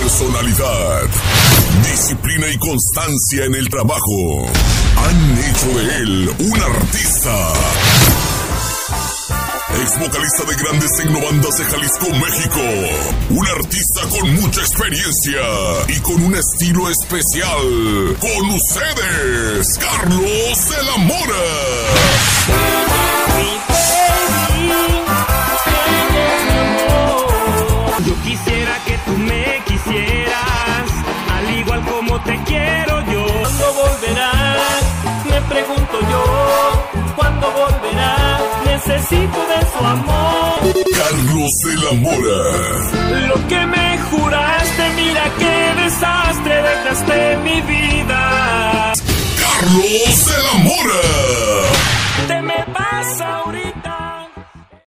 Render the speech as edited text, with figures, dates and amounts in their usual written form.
Personalidad, disciplina y constancia en el trabajo han hecho de él un artista. Ex vocalista de grandes tecnobandas de Jalisco, México. Un artista con mucha experiencia y con un estilo especial. Con ustedes, Carlos de la Mora. Yo quisiera que tú me quisieras, al igual como te quiero yo. ¿Cuándo volverás? Me pregunto yo. ¿Cuándo volverás? Necesito de su amor. Carlos de la Mora. Lo que me juraste, mira qué desastre dejaste en mi vida. Carlos de la Mora. Te me pasa